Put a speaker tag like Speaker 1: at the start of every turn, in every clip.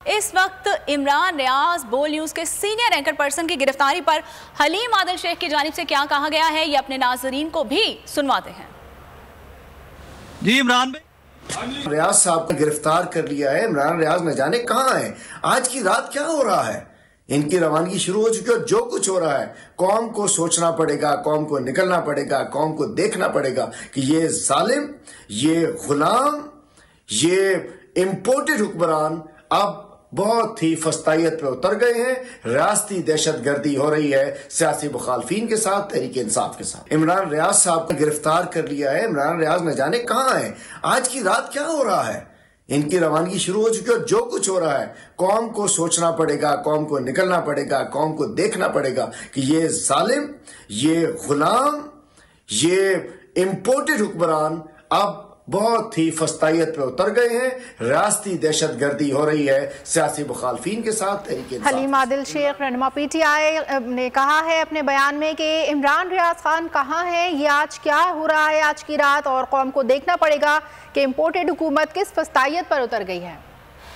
Speaker 1: इस वक्त इमरान रियाज बोल न्यूज के सीनियर एंकर पर्सन की गिरफ्तारी पर हलीम आदिल शेख की जानिब से क्या कहा गया है, ये अपने नाजरीन को भी सुनवाते हैं।
Speaker 2: जी इमरान भाई,
Speaker 3: रियाज साहब को गिरफ्तार कर लिया है। इमरान रियाज न जाने कहां है, आज की रात क्या हो रहा है। इनकी रवानगी शुरू हो चुकी है। जो कुछ हो रहा है कौम को सोचना पड़ेगा, कौम को निकलना पड़ेगा, कौम को देखना पड़ेगा कि ये जालिम, ये गुलाम, ये इम्पोर्टेड हुक्मरान अब बहुत ही फस्तायत पे उतर गए हैं। रियासती दहशतगर्दी हो रही है सियासी मुखालफीन के साथ, तहरीक इंसाफ के साथ। इमरान रियाज साहब को गिरफ्तार कर लिया है। इमरान रियाज न जाने कहां है, आज की रात क्या हो रहा है। इनकी रवानगी शुरू हो चुकी है। जो कुछ हो रहा है कौम को सोचना पड़ेगा, कौम को निकलना पड़ेगा, कौम को देखना पड़ेगा कि ये जालिम, ये गुलाम, ये इम्पोर्टेड हुक्मरान अब बहुत ही फस्तायत पे उतर गए हैं। रियासती दहशतगर्दी हो रही है सियासी मुखालफीन के साथ, तहरीक इंसाफ।
Speaker 4: हलीम आदिल शेख रहनुमा PTI ने कहा है अपने बयान में कि इमरान रियाज खान कहाँ है, ये आज क्या हो रहा है आज की रात, और कौम को देखना पड़ेगा कि इम्पोर्टेड हुकूमत किस फस्तायत पर उतर गई है।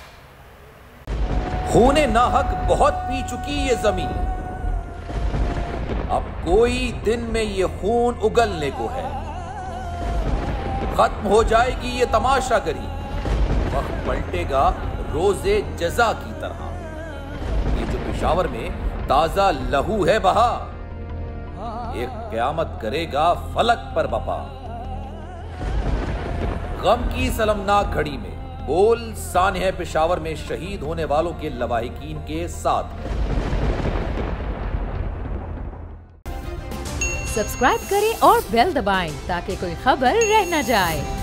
Speaker 5: खूने नाहक बहुत पी चुकी ये जमीन, अब कोई दिन में ये खून उगलने को है। खत्म हो जाएगी ये तमाशागरी, वक्त पलटेगा रोजे जजा की तरह। ये जो पेशावर में ताजा लहू है बहा, एक क़यामत करेगा फलक पर बपा। गम की सलमनाक घड़ी में बोल सानह पेशावर में शहीद होने वालों के लवाहिकीन के साथ है।
Speaker 6: सब्सक्राइब करें और बेल दबाएं ताकि कोई खबर रह न जाए।